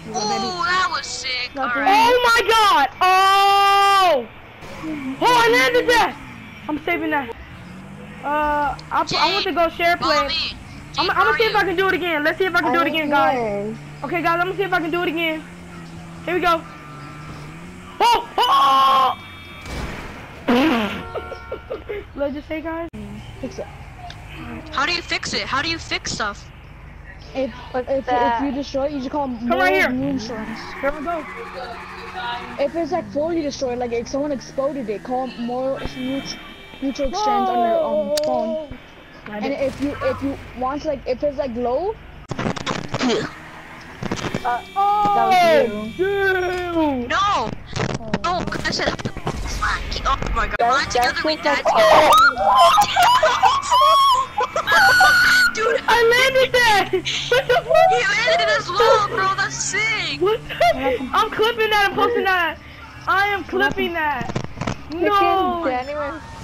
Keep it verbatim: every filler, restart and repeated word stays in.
Oh, that was sick. All Oh right. my god! Oh! Oh, I landed that! I'm saving that. Uh, I, I want to go share Follow play. me. I'm, I'm gonna see if I can do it again. Let's see if I can do it again, guys. Okay, guys, I'm gonna see if I can do it again. Here we go. Oh! Oh! Let's just say, guys. Fix it. How do you fix it? How do you fix stuff? If if, if, if you destroy it, you just call Come right here. moonstorms. Here we go. If it's like fully destroyed, like if someone exploded it, call more neutral, neutral strands on your um, phone. And if you if you want to, like if it's like low. Uh, oh! That was you. Dude. No. Oh, I said. Oh my god. Line together with that. Dude, I landed that! What the fuck? he landed it as well, bro. That's sick. What the? I'm clipping that and posting that. I am clipping that. No. Danny went